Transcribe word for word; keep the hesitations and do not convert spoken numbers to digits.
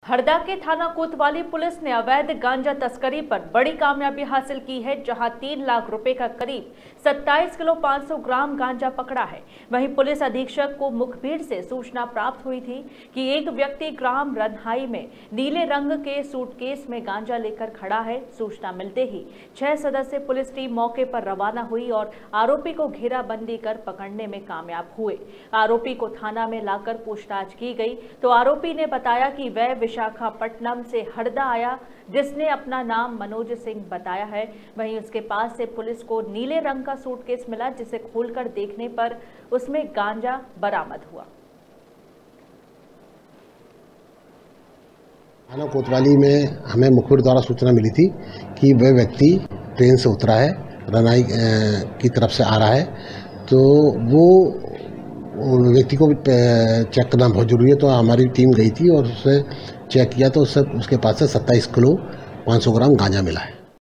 हरदा के थाना कोतवाली पुलिस ने अवैध गांजा तस्करी पर बड़ी कामयाबी हासिल की है, जहां तीन लाख रुपए का करीब सत्ताईस किलो पाँच सौ ग्राम गांजा पकड़ा है। वहीं पुलिस अधीक्षक को मुखबिर से सूचना प्राप्त हुई थी कि एक व्यक्ति ग्राम रनहाई में नीले रंग के सूटकेस में गांजा लेकर खड़ा है। सूचना मिलते ही छह सदस्यीय पुलिस टीम मौके पर रवाना हुई और आरोपी को घेराबंदी कर पकड़ने में कामयाब हुए। आरोपी को थाना में लाकर पूछताछ की गई तो आरोपी ने बताया कि वह विशाखापट्टनम से हरदा आया, जिसने अपना नाम मनोज सिंह बताया है। वहीं उसके पास से पुलिस को नीले रंग का सूटकेस मिला, जिसे खोलकर देखने पर उसमें गांजा बरामद हुआ। थाना कोतवाली में हमें मुखबिर द्वारा सूचना मिली थी कि वह व्यक्ति ट्रेन से उतरा है, रनाई की तरफ से आ रहा है, तो वो व्यक्ति को चेक करना बहुत जरूरी है। तो हमारी टीम गई थी और उससे चेक किया तो उससे उसके पास से सत्ताईस किलो पाँच सौ ग्राम गांजा मिला है।